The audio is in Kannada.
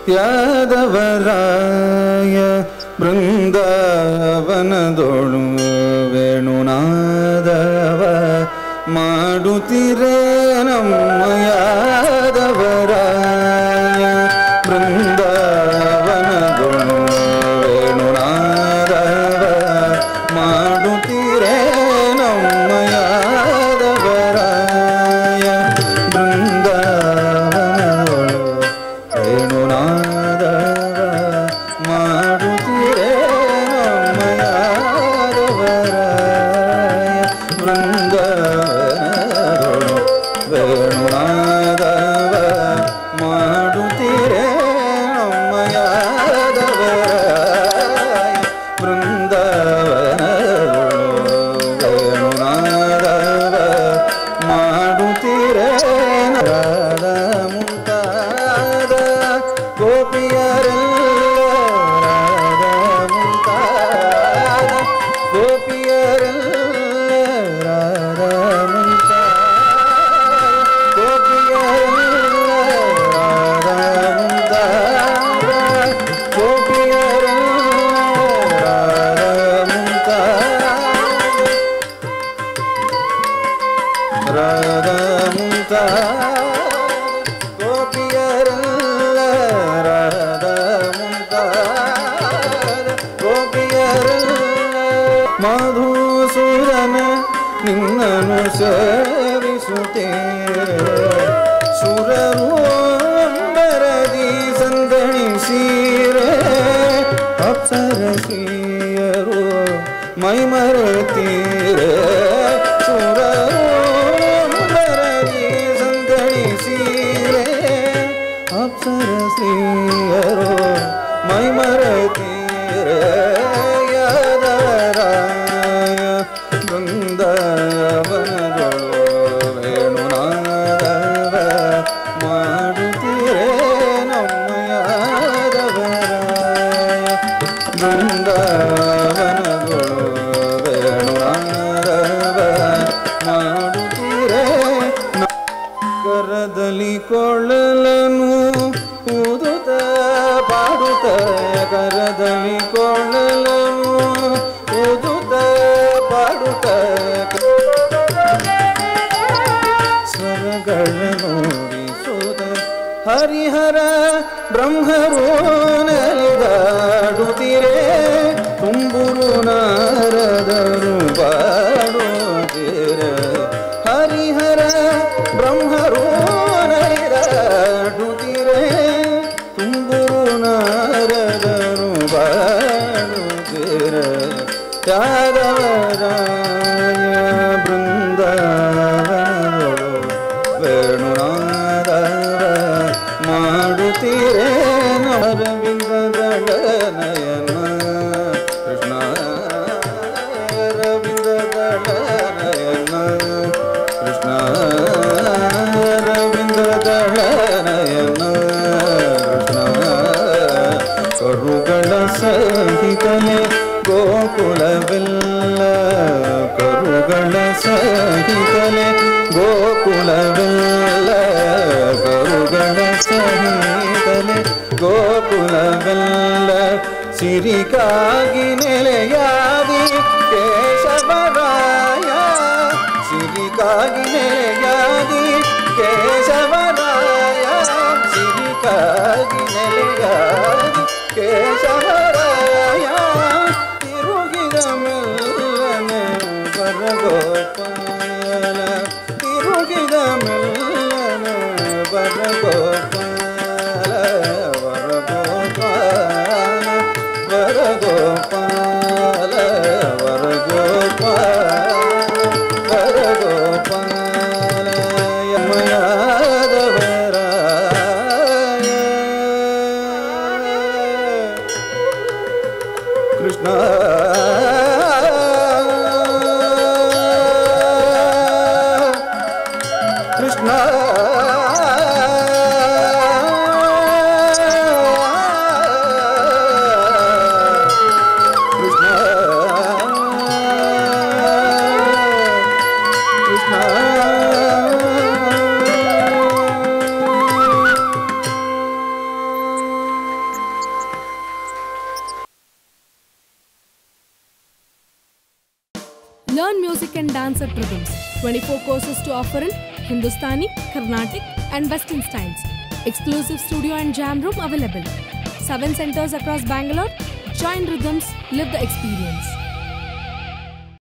ಯಾದವರಾಯ ಬೃಂದಾವನದೊಳು ವೇಣುನಾದವ ಮಾಡುತ್ತಿರೆ ನಮ್ಮ ಯಾದವರಾಯ ಬೃಂದಾವನದೊಳು ವೇಣುನಾದವ ಮಾಡುತ್ತಿರೆ ನಮ್ಮ ಯಾದವರಾಯ ಬೃಂದಾವನದೊಳು ವೇಣುನಾದವ ಮಾಡುತ್ತಿರೆ ನಮ್ಮ ಯಾದವರಾಯ ಬೃಂದಾವನದೊಳು ವೇಣುನಾದವ ಮಾಡುತ್ತಿರೆ ನಮ್ಮ ಯಾದವರಾಯ ಬೃಂದಾವನದೊಳು ವೇಣುನಾದವ ಮಾಡುತ್ತಿರೆ ರಾಧ ಮುಂತಾದ ಗೋಪಿಯರೆಲ್ಲ ರಾಧ ಮುಂತಾದ ಗೋಪಿಯರೆಲ್ಲ ರಾಧ ಮುಂತಾದ ಗೋಪಿಯರೆಲ್ಲ ರಾಧ ಮುಂತಾದ ಗೋಪಿಯರೆಲ್ಲ ರಾಧ ಮುಂತಾದ ರಾಧ ಮುಂತಾದ ಗೋಪಿಯರೆಲ್ಲ ರಾಧ ಮುಂತಾದ ಗೋಪಿಯರೆಲ್ಲ ಮಧುಸೂದನ ನಿನ್ನನು ಸೇವಿಸುತ್ತೇರೆ ಸುರರು ಅಂಬರದಿ ಸಂದಣಿಸಿರೆ ಅಪ್ಸರಸಿಯರು ಮೈಮರೆತೀರೆ ಸುರರು ಅಂಬರದಿ ಸಂದಣಿಸಿರೆ ಅಪ್ಸರಸಿಯರು ಮೈಮರೆತೀರೆ ಯಾದವರಾಯ ಬೃಂದಾವನದೊಳು ವೇಣುನಾದವ ಮಾಡುತ್ತಿರೆ ನಮ್ಮ ಯಾದವರಾಯ ಬೃಂದಾವನದೊಳು ವೇಣುನಾದವ ಮಾಡುತ್ತಿರೆ ಕರದಲ್ಲಿ ಕೊಳ್ಳಲನು ಊದುತ್ತ ಪಾಡುತ್ತ ಕರದಲ್ಲಿ ಕೊಳ್ಳಲನು ಊದುತ್ತ ಪಾಡುತ್ತ ಸ್ವರಗಳ ನೋಡಿಸುತ್ತ ಹರಿಹರ ಬ್ರಹ್ಮರು ನಲಿದಾಡುತ್ತಿರೆ ತುಂಬುರು ನಾರದರು ಪಾಡುತ್ತಿರೆ ಹರಿಹರ ಬ್ರಹ್ಮರು ನಲಿದಾಡುತ್ತಿರೆ ತುಂಬುರು ನಾರದರು ಪಾಡುತ್ತಿರೆ ಯಾದವರಾಯ ಬೃಂದಾವನದೊಳು ವೇಣುನಾದವ ಮಾಡುತ್ತಿರೆ ಅರವಿಂದಗಳ ನಯನ ಕೃಷ್ಣ ಅರವಿಂದಗಳ ನಯನ ಕೃಷ್ಣ ಅರವಿಂದಗಳ ನಯನ ಕೃಷ್ಣ ಕರುಗಳ ಸಹಿತನೆ ಗೋಕುಲವೆಲ್ಲ ಕರುಗಳ ಸಹಿತನೆ ಗೋಕುಲವೆಲ್ಲ ಕರುಗಳ ಸಹಿತನೆ ಗೋಕುಲವೆಲ್ಲ ಸಿರಿಗಾಗಿ ನೆಲೆಯಾದಿ ಕೇಶವರಾಯ ಸಿರಿಗಾಗಿ ನೆಲೆಯಾದಿ ಕೇಶವರಾಯ ಸಿರಿಗಾಗಿ ನೆಲೆಯಾದಿ ಕೇಶವರಾಯ ತಿರುಗಿದ ಮೆಲ್ಲನೆ ಬರಗೋಪಾಲ ತಿರುಗಿದ ಮೆಲ್ಲನೆ ಬರಗೋಪಾಲ ವರಗೋಪಾಲ ವರಗೋಪಾಲ ವರಗೋಪಾಲ ವರಗೋಪಾಲ ಯಮಯಾದವರಾಯ Krishna and dance at rhythms. 24 courses to offer in Hindustani, Carnatic and Western styles. Exclusive studio and jam room available. 7 centers across Bangalore. Join Rhythms, live the experience.